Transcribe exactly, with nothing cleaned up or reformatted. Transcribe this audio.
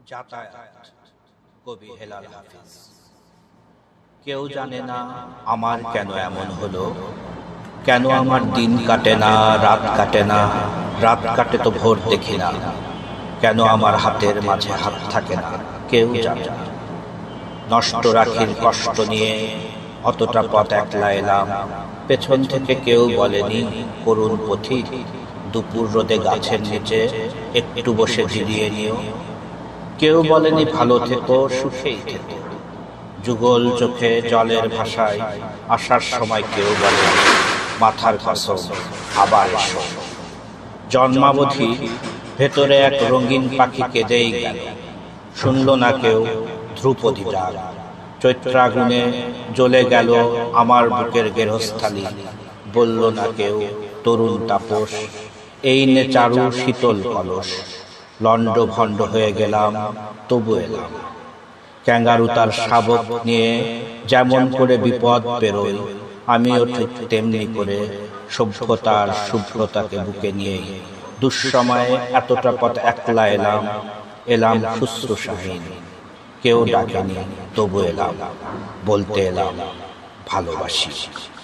যাতায়াত কবি হেলাল হাফিজ। কেউ জানে না আমার কেন এমন হলো, কেন আমার দিন কাটে না, রাত কাটে না, রাত কাটে তো ভোর দেখি না, কেন আমার হাতের মাঝে হাত থাকে না, কেউ জানে না। নষ্ট রাখির কষ্ট নিয়ে অতটা পথ একলা এলাম, পেছন থেকে কেউ বলেনি করুণ পথিক, দুপুর রোদে গাছের নিচে একটু বসে জিরিয়ে নিও। কেউ বলেনি ভালো থেকো, সুখেই থেকো। যুগল চোখে জলের ভাষায় আসার সময় কেউ বলে মাথার কসম আবার এসো। জন্মাবধি ভেতরে এক রঙিন পাখি কেঁদেই গেল, শুনল না কেউ ধ্রুপদী ডাক। চৈত্রাগুনে জ্বলে গেল আমার বুকের গেরস্থালি, বলল না কেউ তরুণ তাপস এই নে চারু শীতল কলস। লণ্ড ভণ্ড হয়ে গেলাম তবু এলাম। ক্যাঙ্গারু তার শাবক নিয়ে যেমন করে বিপদ পেরোয়, আমিও ঠিক তেমনি করে সভ্যতার শুভ্রতাকে বুকে নিয়ে দুঃসময়ে এতটা পথ একলা এলাম। এলাম শুশ্রূষাহীন, কেউ ডাকেনি তবু এলাম, বলতে এলাম ভালোবাসি।